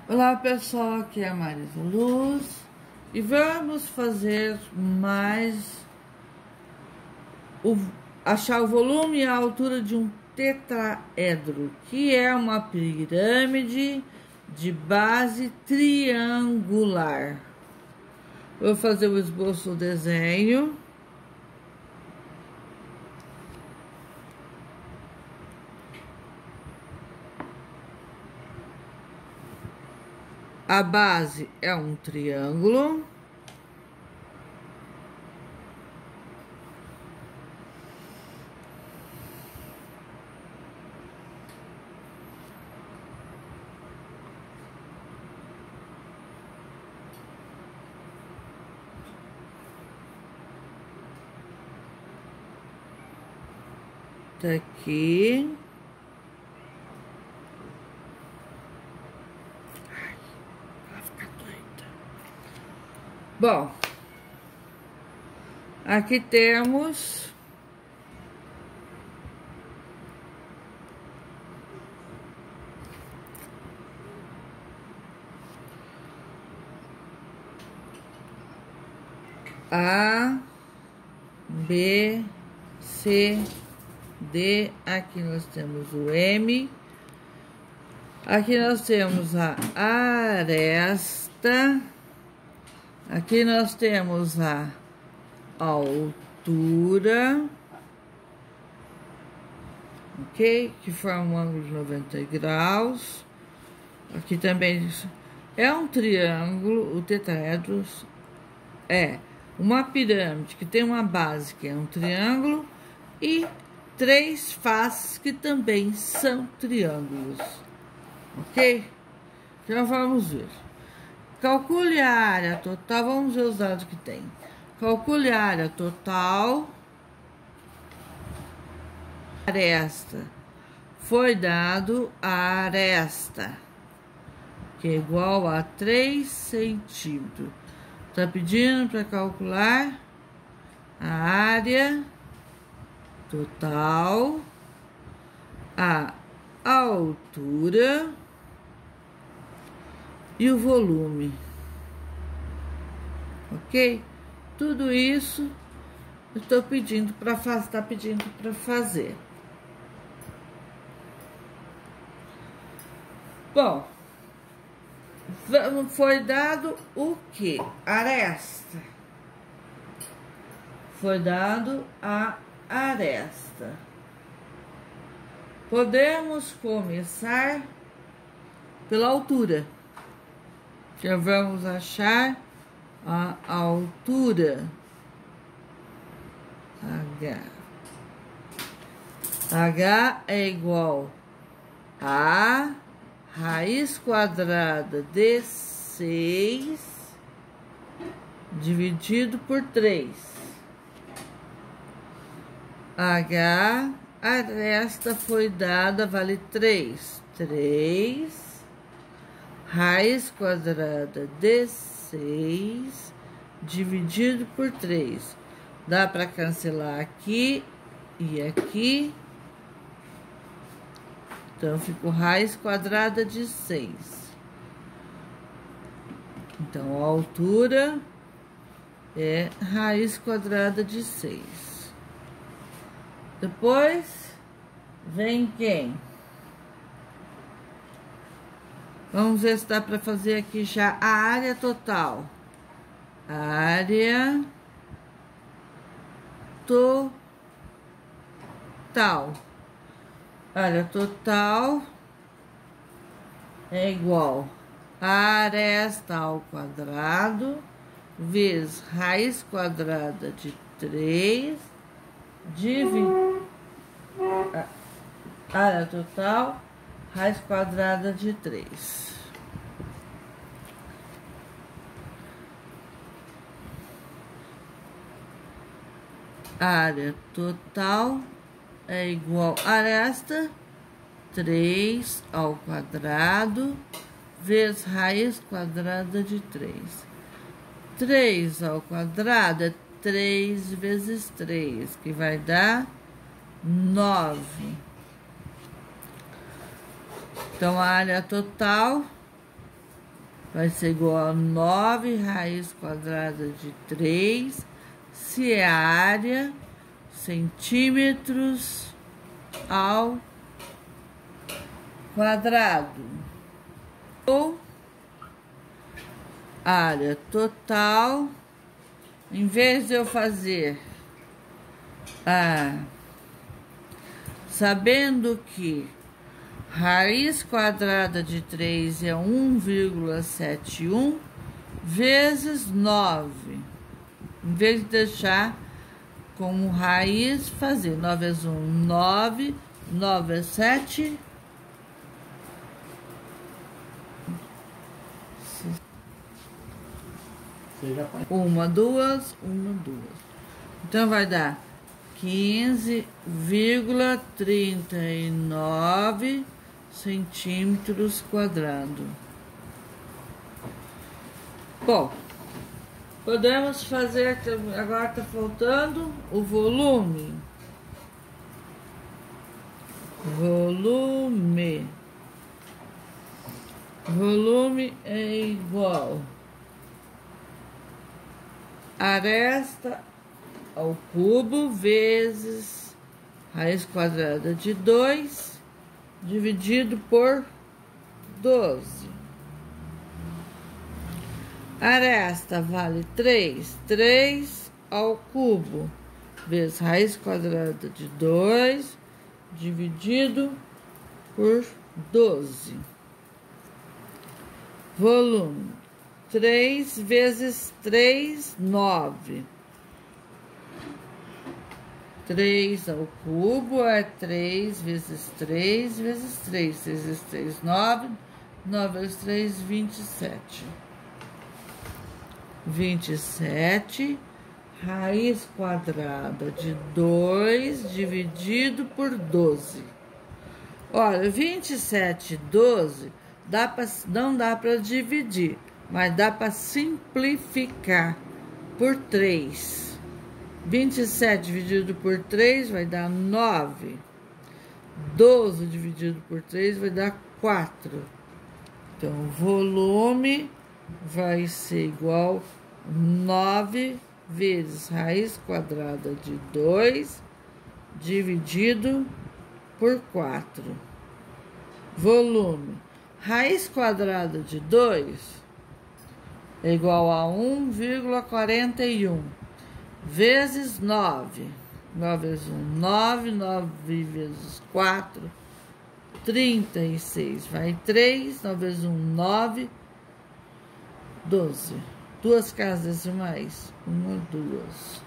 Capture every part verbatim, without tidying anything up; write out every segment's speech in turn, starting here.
Olá pessoal, aqui é a Marisa Luz e vamos fazer mais o, achar o volume e a altura de um tetraedro, que é uma pirâmide de base triangular. Vou fazer o esboço do desenho. A base é um triângulo. Tá aqui. Bom, aqui temos A, B, C, D, aqui nós temos o M, aqui nós temos a aresta. Aqui nós temos a altura, ok? Que forma um ângulo de noventa graus. Aqui também é um triângulo, o tetraedro é uma pirâmide que tem uma base que é um triângulo e três faces que também são triângulos, ok? Então vamos ver. Calcule a área total, vamos ver os dados que tem. Calcule a área total. Aresta. Foi dado a aresta, que é igual a três centímetros. Tá pedindo para calcular a área total, a altura e o volume, ok? Tudo isso eu estou pedindo para fazer, tá pedindo para fazer. Bom, foi dado o que? Aresta. Foi dado a aresta. Podemos começar pela altura. Já vamos achar a altura. H. H é igual a raiz quadrada de seis dividido por três. H, a aresta foi dada, vale três. três. Raiz quadrada de seis dividido por três. Dá para cancelar aqui e aqui. Então, ficou raiz quadrada de seis. Então, a altura é raiz quadrada de seis. Depois, vem quem? Vamos ver se dá para fazer aqui já a área total. A área total. Área total é igual a aresta ao quadrado vezes raiz quadrada de três dividido a área total raiz quadrada de três. Área total é igual a aresta, três ao quadrado, vezes raiz quadrada de três. três ao quadrado é três vezes três, que vai dar nove. Então, a área total vai ser igual a nove raiz quadrada de três, se é área, centímetros ao quadrado. Ou área total, em vez de eu fazer, ah, sabendo que raiz quadrada de três é um vírgula setenta e um vezes nove. Em vez de deixar como raiz, fazer nove vezes um, nove, nove vezes sete. Uma, duas, uma, duas. Então vai dar quinze vírgula trinta e nove centímetros quadrados. Bom, podemos fazer, agora está faltando o volume. Volume. Volume é igual aresta ao cubo vezes raiz quadrada de dois dividido por doze. Aresta vale três, três ao cubo vezes raiz quadrada de dois dividido por doze. Volume, três vezes três, nove. três ao cubo é três vezes três vezes três. três vezes três, nove. nove vezes três, vinte e sete. vinte e sete, raiz quadrada de dois dividido por doze. Olha, vinte e sete, doze, dá pra, não dá para dividir, mas dá para simplificar por três. vinte e sete dividido por três vai dar nove. doze dividido por três vai dar quatro. Então, o volume vai ser igual a nove vezes raiz quadrada de dois dividido por quatro. Volume. Raiz quadrada de dois é igual a um vírgula quarenta e um vezes nove. nove vezes um, nove. nove vezes quatro, trinta e seis. Vai três. nove vezes um, nove. doze. Duas casas decimais. Uma, duas.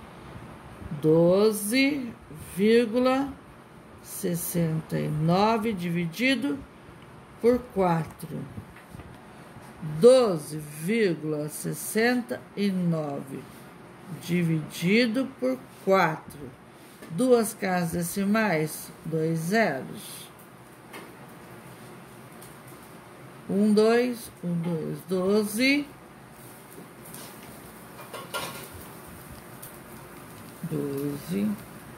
doze vírgula sessenta e nove dividido por quatro. doze vírgula sessenta e nove dividido por quatro. Duas casas decimais, dois zeros. Um, dois, um, dois, doze. Doze.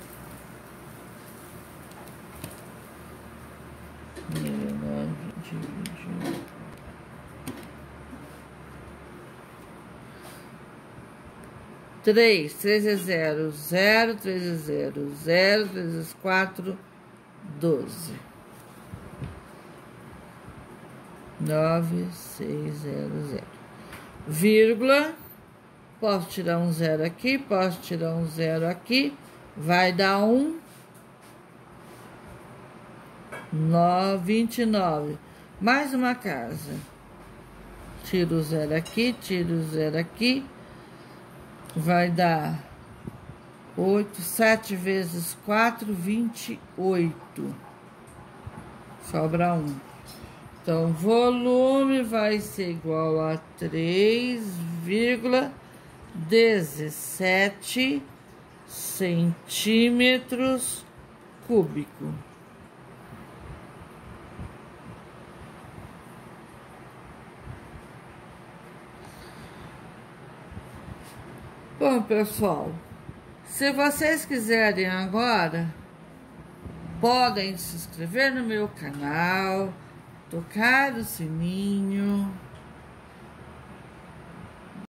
Três, três é zero, zero, três é zero, zero, três é quatro, doze. Nove, seis, zero, zero. Vírgula. Posso tirar um zero aqui, posso tirar um zero aqui. Vai dar um. Nove, vinte e nove. Mais uma casa. Tiro o zero aqui, tiro o zero aqui. Vai dar oito, sete vezes quatro, vinte e oito. Sobra um. Então, volume vai ser igual a três vírgula dezessete centímetros cúbicos. Bom, pessoal, se vocês quiserem agora, podem se inscrever no meu canal, tocar o sininho